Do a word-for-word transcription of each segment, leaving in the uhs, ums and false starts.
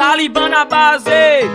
Talibã na base.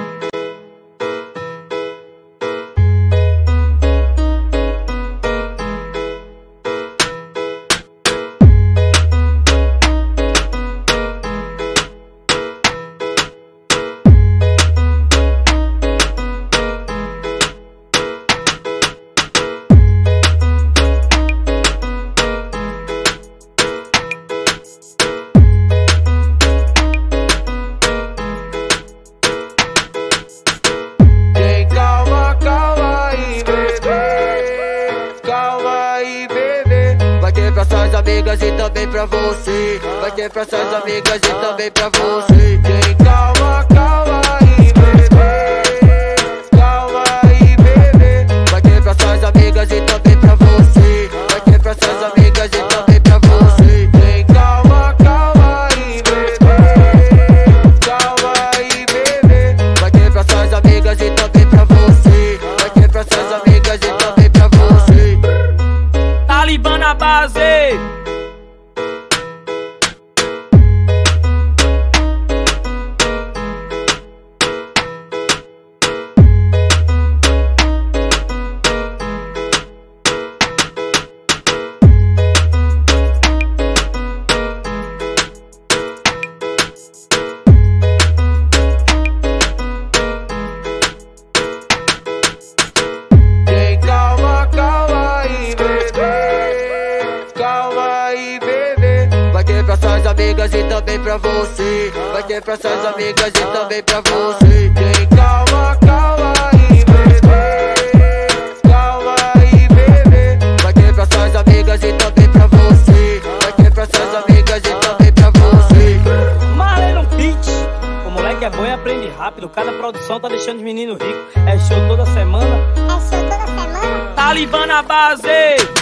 Pra suas amigas e também pra você. Vai ter pra suas amigas e também pra você. Tem calma, calma aí, bebê. Calma aí, bebê. Vai ter pra suas amigas e também pra você. Vai ter pra suas amigas e também pra você. Tem calma, calma aí, bebê. Calma aí, bebê. Vai ter pra suas amigas e também pra você. Vai ter pra suas amigas e também pra você. Talibã na base. Pra suas amigas e também pra você. Vai ter pra suas amigas e também pra você. Tem calma, calma aí, bebê. Calma aí, bebê. Vai ter pra suas amigas e também pra você. Vai ter pra suas amigas e também pra você. Marley no beat. O moleque é bom e aprende rápido. Cada produção tá deixando os meninos ricos. É show toda semana. É show toda semana. Talibã na base.